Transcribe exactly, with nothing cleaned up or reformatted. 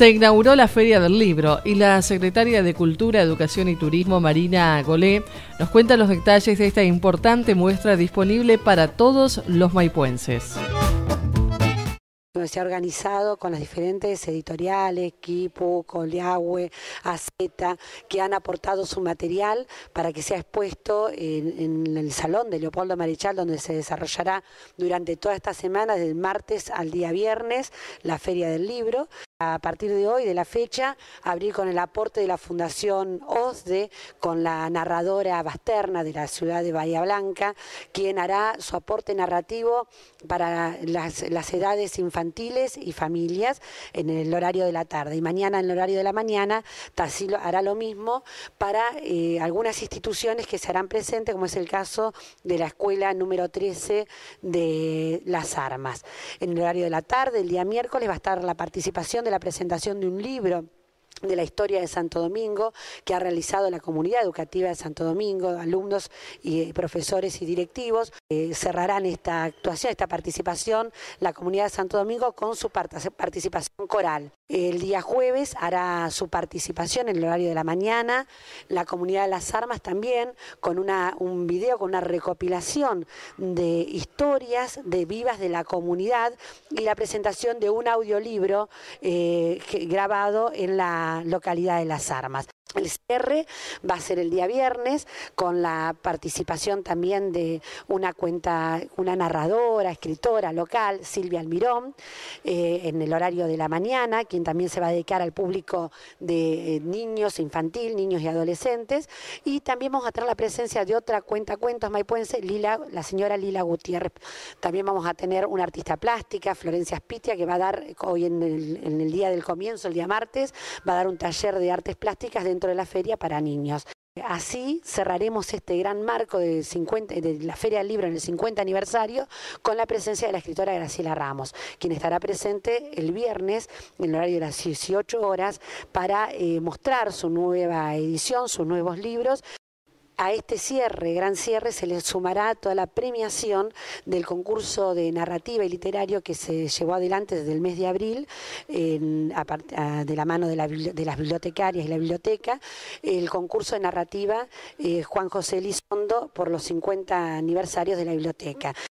Se inauguró la Feria del Libro y la secretaria de Cultura, Educación y Turismo, Marina Golé, nos cuenta los detalles de esta importante muestra disponible para todos los maipuenses. Se ha organizado con las diferentes editoriales, Quipu, Coleahue, Aceta, que han aportado su material para que sea expuesto en, en el Salón de Leopoldo Marechal, donde se desarrollará durante toda esta semana, desde el martes al día viernes, la Feria del Libro. A partir de hoy, de la fecha, abrir con el aporte de la Fundación OSDE, con la narradora Basterna de la ciudad de Bahía Blanca, quien hará su aporte narrativo para las, las edades infantiles y familias en el horario de la tarde. Y mañana, en el horario de la mañana, Tassilo hará lo mismo para eh, algunas instituciones que se harán presentes, como es el caso de la escuela número trece de Las Armas. En el horario de la tarde, el día miércoles, va a estar la participación de la presentación de un libro de la historia de Santo Domingo que ha realizado la comunidad educativa de Santo Domingo, alumnos y profesores y directivos. Eh, cerrarán esta actuación, esta participación, la comunidad de Santo Domingo con su participación coral. El día jueves hará su participación en el horario de la mañana, la comunidad de Las Armas también, con una, un video, con una recopilación de historias de vivas de la comunidad y la presentación de un audiolibro eh, grabado en la localidad de Las Armas. El cierre va a ser el día viernes con la participación también de una cuenta, una narradora, escritora local, Silvia Almirón, eh, en el horario de la mañana, quien también se va a dedicar al público de eh, niños, infantil, niños y adolescentes. Y también vamos a tener la presencia de otra cuenta cuentos maipuense, Lila, la señora Lila Gutiérrez. También vamos a tener una artista plástica, Florencia Spitia, que va a dar hoy en el, en el día del comienzo, el día martes, va a dar un taller de artes plásticas dentro de la feria para niños. Así cerraremos este gran marco de, cincuenta, de la Feria del Libro en el cincuenta aniversario con la presencia de la escritora Graciela Ramos, quien estará presente el viernes en el horario de las dieciocho horas para eh, mostrar su nueva edición, sus nuevos libros. A este cierre, gran cierre, se le sumará toda la premiación del concurso de narrativa y literario que se llevó adelante desde el mes de abril, en, a, a, de la mano de, la, de las bibliotecarias y la biblioteca, el concurso de narrativa eh, Juan José Elizondo por los cincuenta aniversarios de la biblioteca.